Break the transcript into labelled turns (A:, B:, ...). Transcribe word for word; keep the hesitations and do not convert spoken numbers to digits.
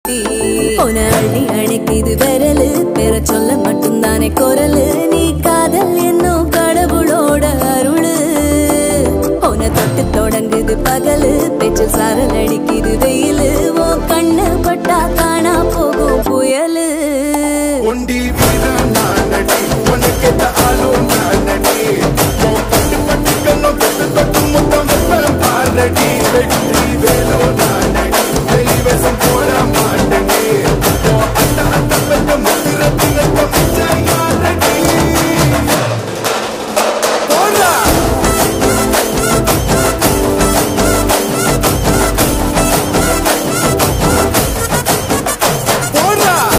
A: சுத்தி உன அள்ளி அணைக்குது விரலு பெற சொல்ல மட்டும் தானே குரலு நீ காதல் என்னும் கடவுளோட அருளு உன தொட்டு தொடங்குது பகலு பேச்சு சாரல் அடிக்குது வெயிலு ஓ கண்ணு பட்டா காணா போகும் புயலு
B: ஒண்டி வீரன் நான் நடி உனக்கு